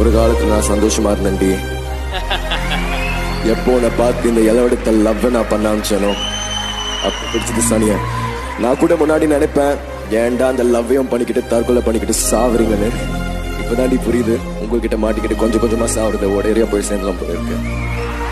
ஒரு காலத்துல நான் சந்தோஷமா இருந்தேன்டி. எப்போ நான் பார்த்து இந்த இளவெடுத்த லவ் நான் பண்ண ஆரம்பிச்சேனோ அப்ப பிடிச்சது சனியா. நான் கூட முன்னாடி நினைப்பேன், ஏன்டா அந்த லவ்வையும் பண்ணிக்கிட்டு தற்கொலை பண்ணிக்கிட்டு சாவுறீங்கன்னு. இப்பதாண்டி புரியுது, உங்ககிட்ட மாட்டிக்கிட்டு கொஞ்சம் கொஞ்சமா சாவுறது ஒரேரியா போய் சேர்ந்துலாம் போல இருக்கு.